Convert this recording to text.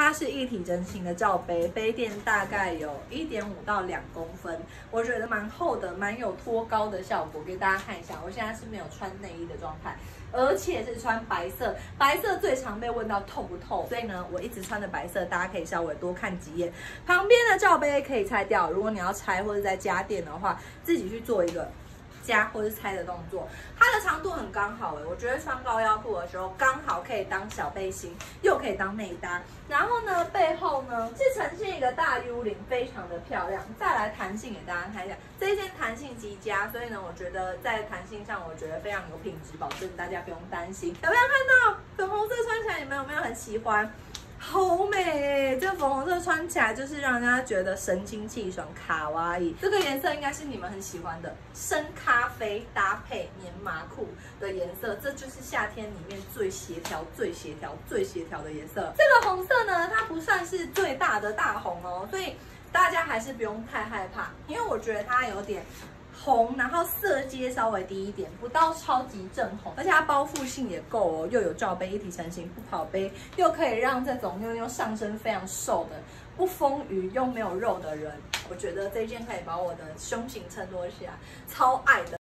它是一体成型的罩杯，杯垫大概有1.5到2公分，我觉得蛮厚的，蛮有托高的效果。给大家看一下，我现在是没有穿内衣的状态，而且是穿白色，白色最常被问到透不透，所以呢，我一直穿的白色，大家可以稍微多看几眼。旁边的罩杯可以拆掉，如果你要拆或者在家电的话，自己去做一个加或是拆的动作。它的长度很刚好我觉得穿高腰裤的时候刚好可以当小背心，又可以当内搭。然后呢，背后呢是呈现一个大 U 领，非常的漂亮。再来弹性给大家看一下，这一件弹性极佳，所以呢，我觉得在弹性上，我觉得非常有品质保证，大家不用担心。有没有看到粉红色穿起来？你们有没有很喜欢？好美这个粉红色穿起来就是让人家觉得神清气爽，卡哇伊。这个颜色应该是你们很喜欢的深咖啡搭配棉麻裤的颜色，这就是夏天里面最协调、最协调、最协调的颜色。这个红色呢，它不算是最大的大红哦，所以大家还是不用太害怕，因为我觉得它有点红，然后色阶稍微低一点，不到超级正红，而且它包覆性也够哦，又有罩杯一体成型不跑杯，又可以让这种妞妞上身非常瘦的、不丰腴又没有肉的人，我觉得这件可以把我的胸型衬托起来，超爱的。